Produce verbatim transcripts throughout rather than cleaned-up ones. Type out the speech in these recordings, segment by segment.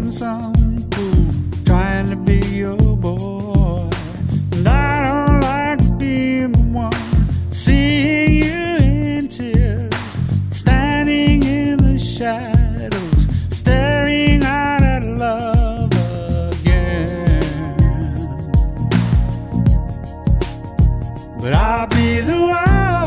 watching some fool trying to be your boy. And I don't like being the one seeing you in tears, standing in the shadows, staring out at love again. But I'll be the one,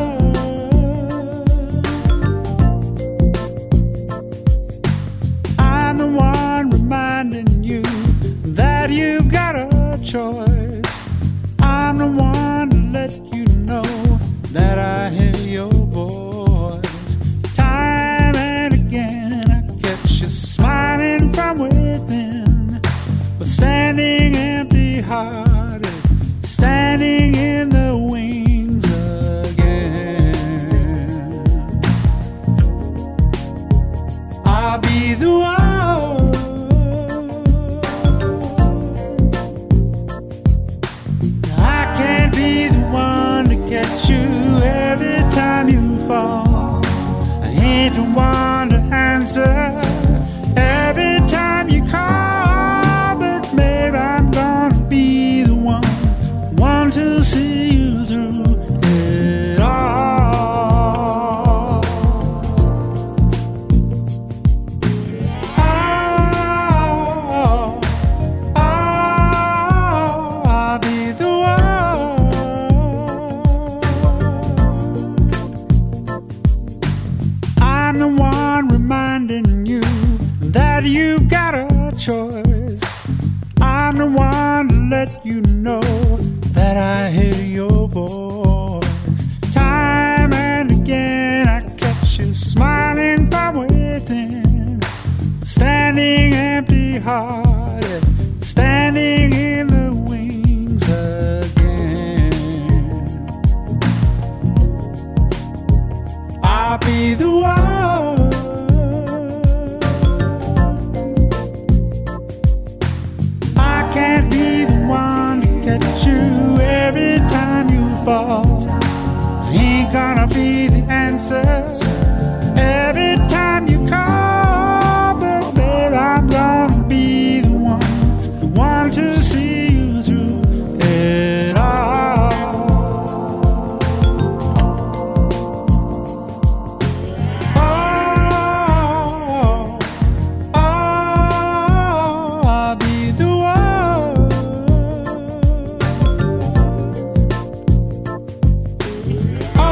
I'm the one reminding you that you've got a choice. I'm the one to let you know that I hear your voice. Time and again I catch you smiling from within, but standing empty-hearted, standing in the wings again. I'll be the one, I can't be the one to catch you every time you fall. I ain't the one to answer every time you call, but maybe I'm gonna be the one, one to see you through it all. Oh, oh, I'll be the one, I'm the one reminding you that you've got a choice. I'm the one to let you know that I hear your voice. Time and again I catch you smiling from within, standing empty-hearted, standing in the wings again. I'll be the one, I can't be the one to catch you every time you fall. I ain't gonna be the answer every time you call, but babe, I'm gonna be the one, the one to see you through it all. Oh, oh, I'll be the one, oh,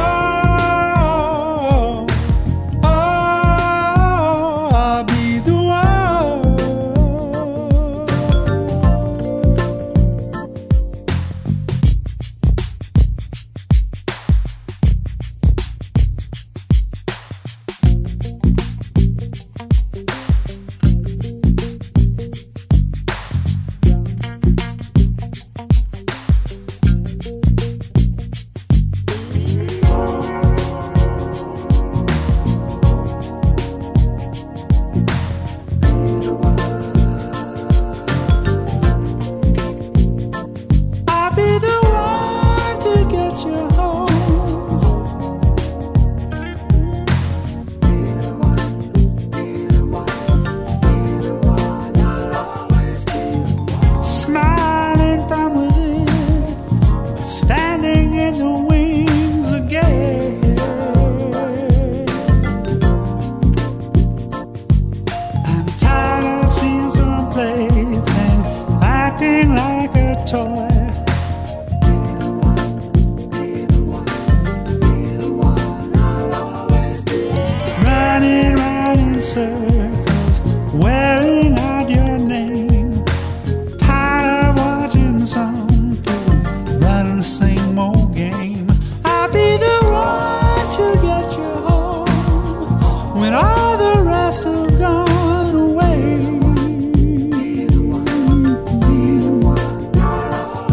oh, I'll be the one. I'll be the one to get you home. Be the one, be the one, be the one, I'll always be the one. Smiling from within, but standing in the wings again. I'm tired of seeing some plaything acting like a toy. Running round in circles, wearing out your name. Tired of watching some fool running the same old game. I'll be the one to get you home when all the rest have gone away. Be the one, be the one, I'll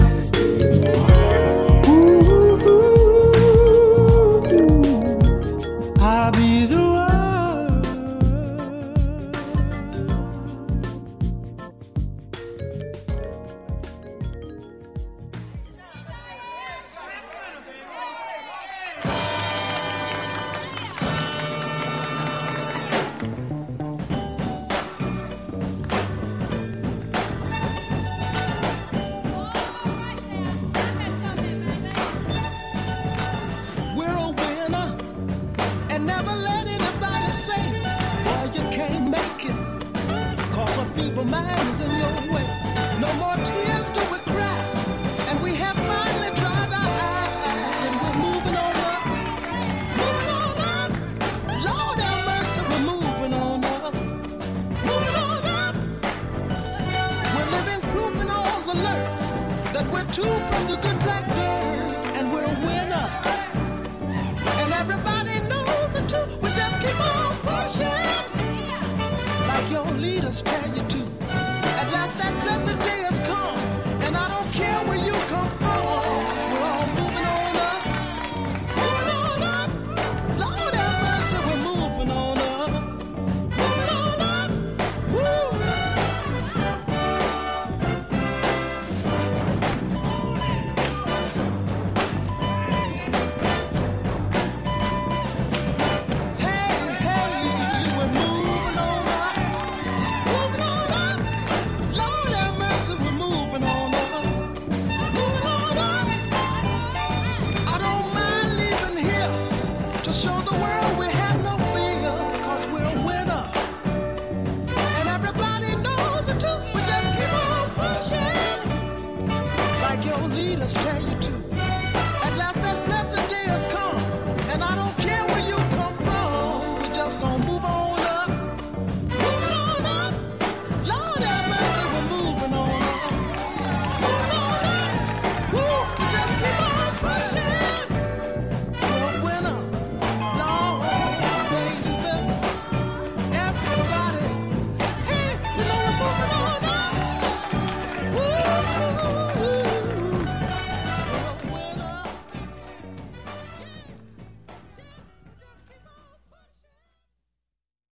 simple man is in your way. No more tears do we cry, and we have finally dried our eyes, and we're moving on up, moving on up. Lord have mercy, we're moving on up, moving on up. We're living proof and all's alert that we're two from the good black bird, and we're a winner. And everybody knows it too. We just keep on pushing, like your leaders tell you to.